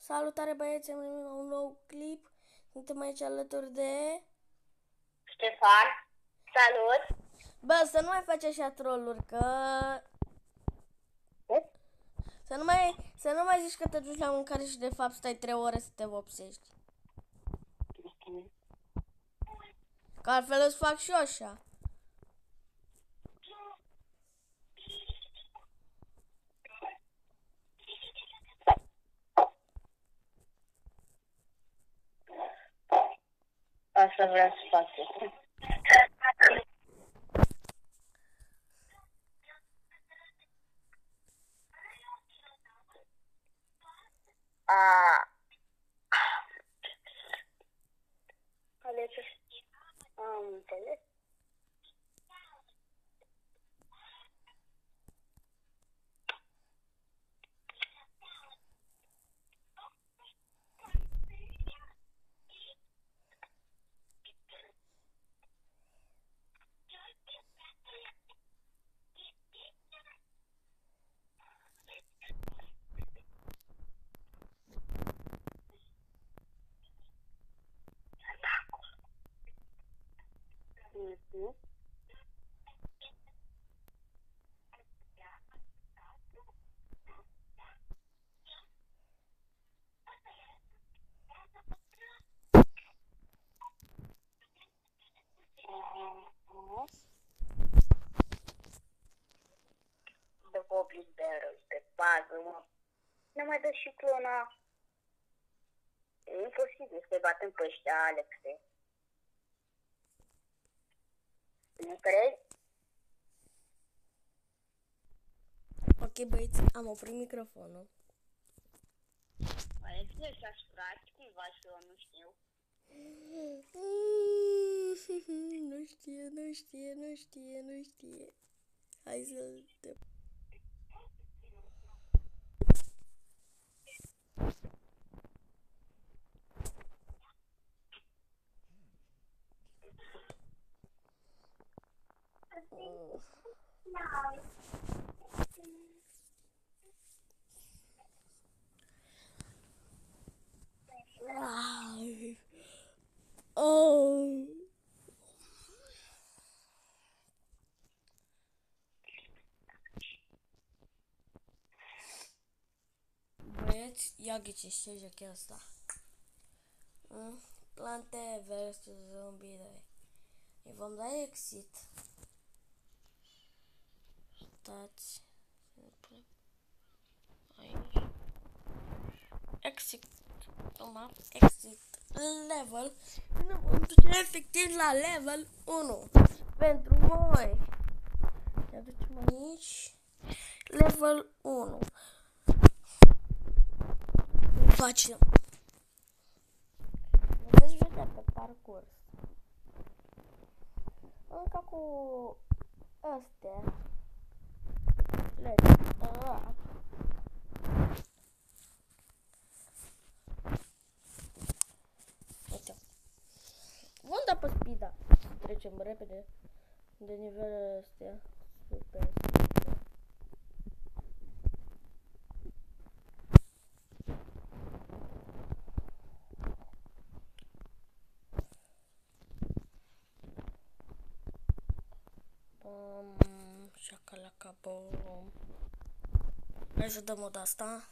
Salutare băieți, am venit la un nou clip. Suntem aici alături de Ștefan. Salut. Bă, să nu mai faci așa trolluri, că să nu mai zici că te duci la mâncare și de fapt stai 3 ore să te vopsești. Că altfel îți fac și eu așa. Asta vreau să fac eu. Am înțeles. De Goblin Barrel, de bază, mă. Nu mai dă și clona. E imposibil să-i batem pe ăștia, Alexe. Nu crezi? Ok băieți, am oprit microfonul. Alexe și-a surat cuiva și eu nu știu. Nu știe. Hai să te... Băieți, ia ghiciți ce joc e asta. Plante versus zombie. Îi vom da exit. Stați aici. Exit. Exit level. Ne vom duce efectiv la level 1. Pentru voi. Ne ducem aici. Level 1. Facem. Ne veți vedea pe parcurs. Încă cu astea. Uite. Vom da pe speed-a. Trecem repede de nivelele astea. Super. Șacalaca bom. Hai să dăm moda asta.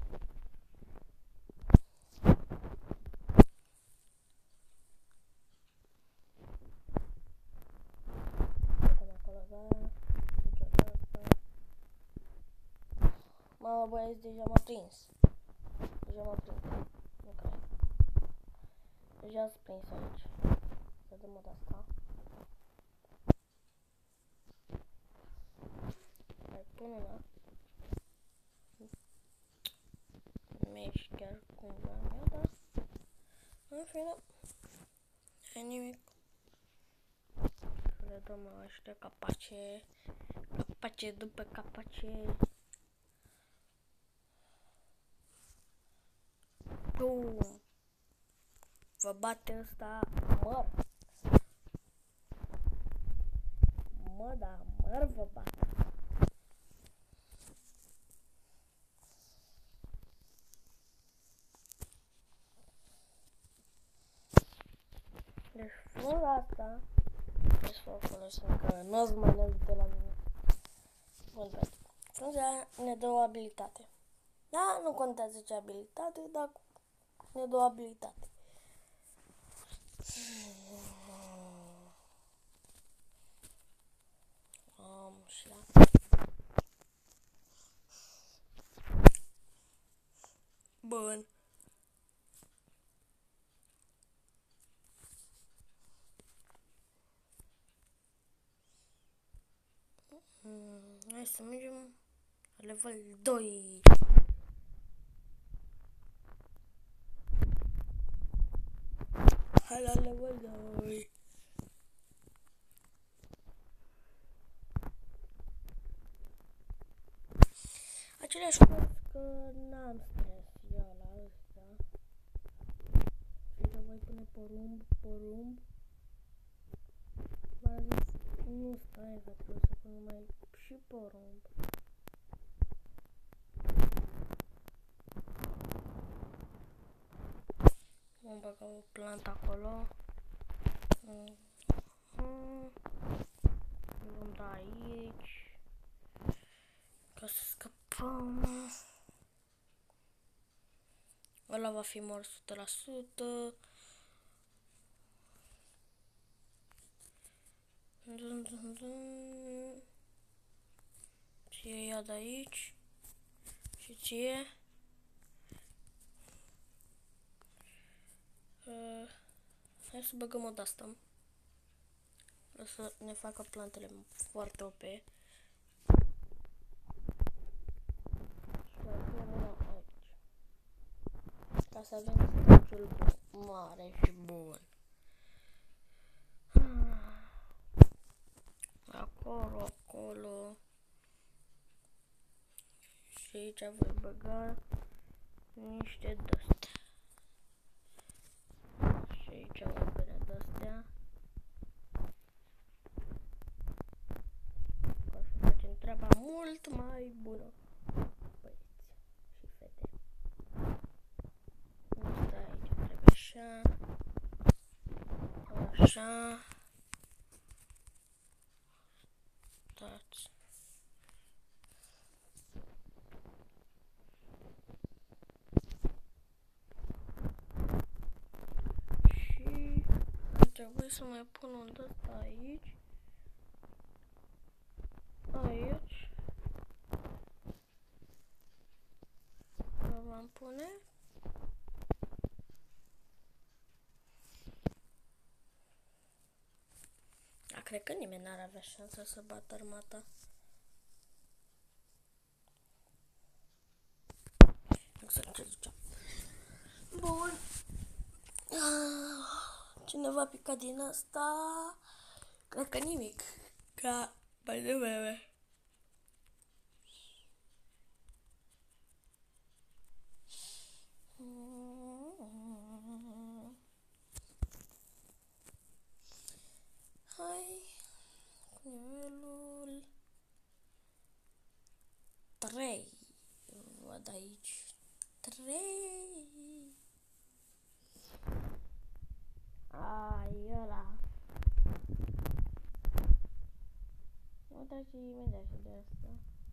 Mamă băieți, deja m-a prins. Nu cred. Deja s-a prins aici. Să dăm moda asta. Hai până la. Mergi chiar cumva mea, da? În fine. E nimic. Le dăm ăștia capace. Capace după capace. Bum. Vă bate ăsta măr. Mă, da, măr vă bate. Deci flora asta, deci să o folosim, că nu o să mai ne ajute la nimic. Bun, frate. Frunzea ne dă o abilitate. Da, nu contează ce abilitate, dar ne dă o abilitate. Și bun. Hai să mergem la level 2. Hai la level 2. Aceleași cărți că n-am stres eu la ăsta. Și că voi pune porumb. V-am zis, nu stai că trebuie să pun numai și porumb. Vom băga o plantă acolo. Vom da aici. Ca să scăpăm. Ăla va fi mort 100%. Ție ia de aici. Și ție. Hai să băgăm o de-asta. O să ne facă plantele foarte OP. Ca să avem stăciul mare și bun. Acolo. Și aici voi băga niște de-astea. Și aici voi băga de-astea. Ca să facem treaba mult mai bună. Băieți și fete. Asta aici trebuie așa. Așa. Stați. Și ar trebui să mai pun un de-asta aici. Aici. Îl vom pune. Cred că nimeni n-ar avea șansa să bată armata. Exact ce ziceam. Bun. Cineva picat din asta. Cred că nimic. Ca mai devreme. Hai. Cu nivelul 3. Văd aici. 3. Ai, ăla. Uitați imediat și de asta.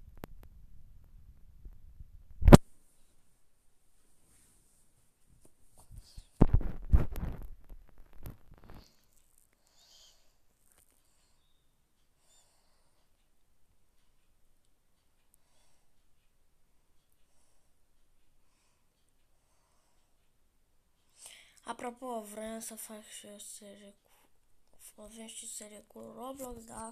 Apropo, vreau să fac și o serie cu... Avem și serie cu Roblox, dar...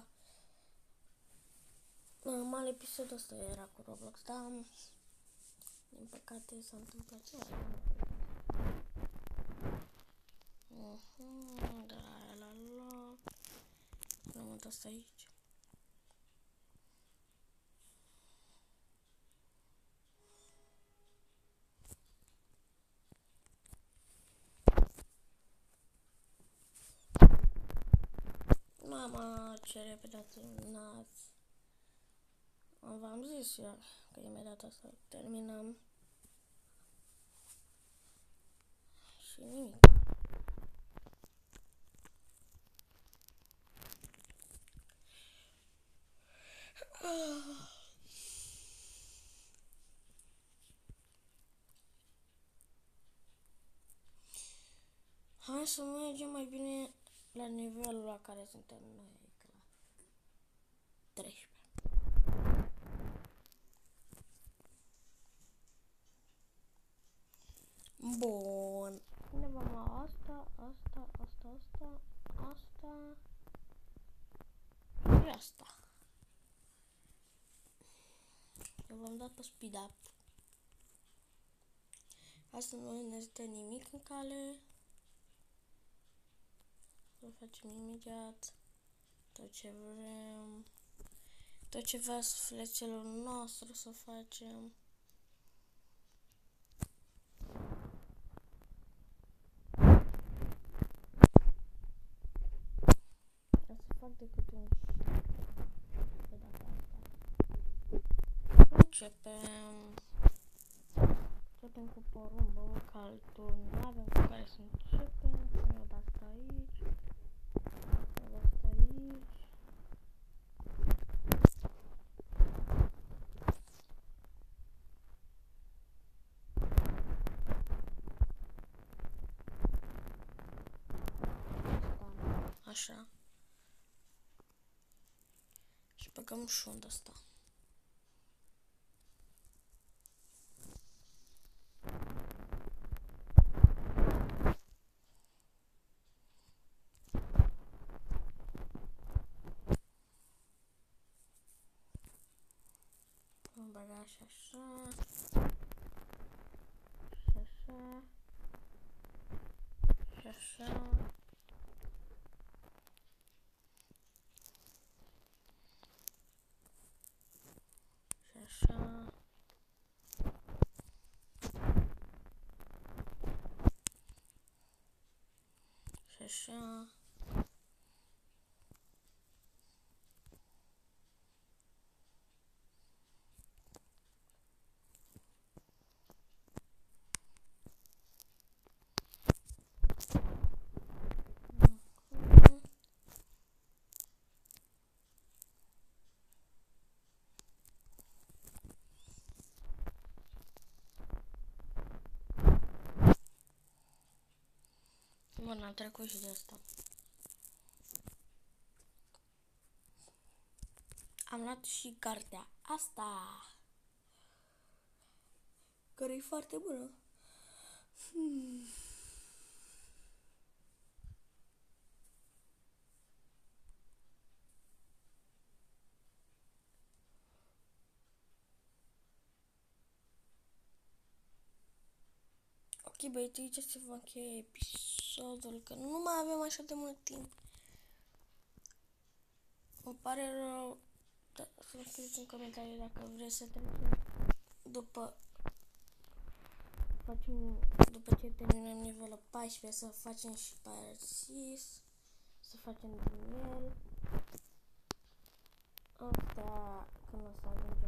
Normal, episodul ăsta era cu Roblox, dar... Din păcate s-a întâmplat ceva. De la aia la loc. Rămân asta aici. Mama, ce repede a terminat. V-am zis eu că imediat o să terminăm. Și nimic. Hai să mergem mai bine la nivelul la care suntem noi, la 13. Bun. Ne vom lua asta și asta. Eu v-am dat pe speed up. Asta nu ne stă nimic în cale. Să facem imediat tot ce vrem. Tot ce vrea sufletelul nostru să facem. O să fac decât un pe data asta. Începem cu porumbul, că altul nu avem cu care să începem. Eu dau asta aici. Așa. Și băgăm și unde asta. Vom băga și așa. Și așa. Și așa. Și așa. Și așa. Bun, am trecut și de asta. Am luat și cartea asta, care e foarte bună. Ok, băieți, aici se va încheia episodul, că nu mai avem așa de mult timp. Îmi pare rău, dar să-mi scrieți în comentarii dacă vreți să trecem după ce terminăm nivelul 14, să facem și Parsis, să facem din el. Asta când o să ajungem